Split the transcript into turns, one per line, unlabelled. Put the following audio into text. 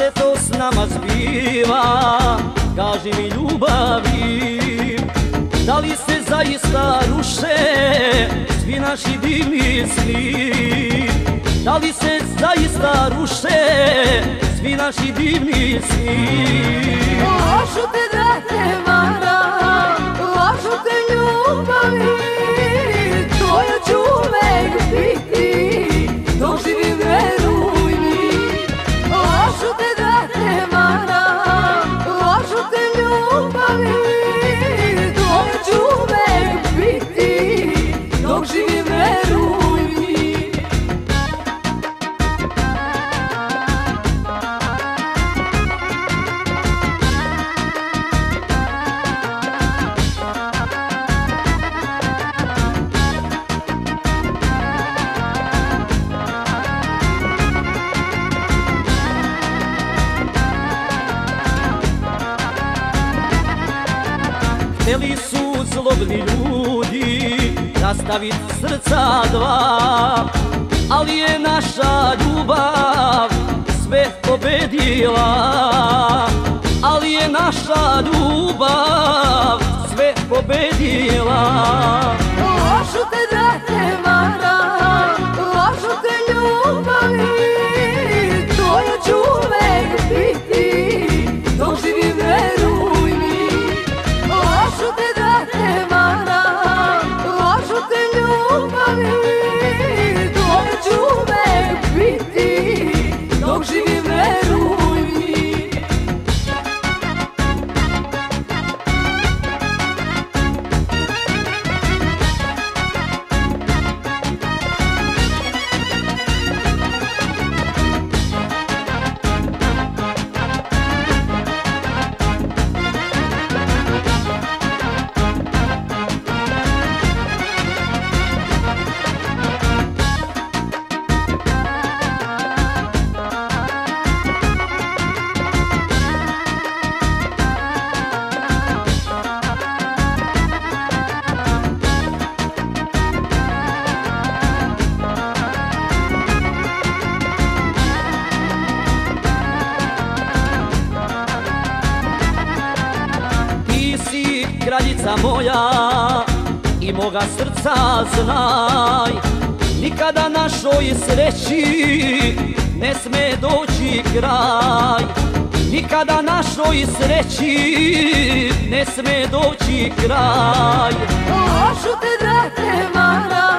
se to s nama zbiva, kaži mi ljubavi, da li se zaista ruše svi naši divni sni? Da li se zaista ruše svi naši divni sni?
Lažu te da te varam, lažu te ljubavi, tvoja ću uvek biti, dok živim veruj mi. Lažu te da te varam, lažu te ljubavi, tvoja ću uvek biti, dok živim veruj mi.
Htjeli su zlobni ljudi rastavit srca dva, ali je naša ljubav sve pobedila. Ali je naša ljubav sve pobedila.
Lažu te da te varam, lažu te ljubavi, tvoja ću uvek biti, dok živim veruj mi. Lažu te da te varam, lažu te ljubavi, tvoja ću uvek biti, dok živim veruj mi.
Kraljica moja i moga srca znaj, nikada našoj sreći ne sme doći kraj. Nikada našoj sreći ne sme doći kraj.
Lažu te da te varam,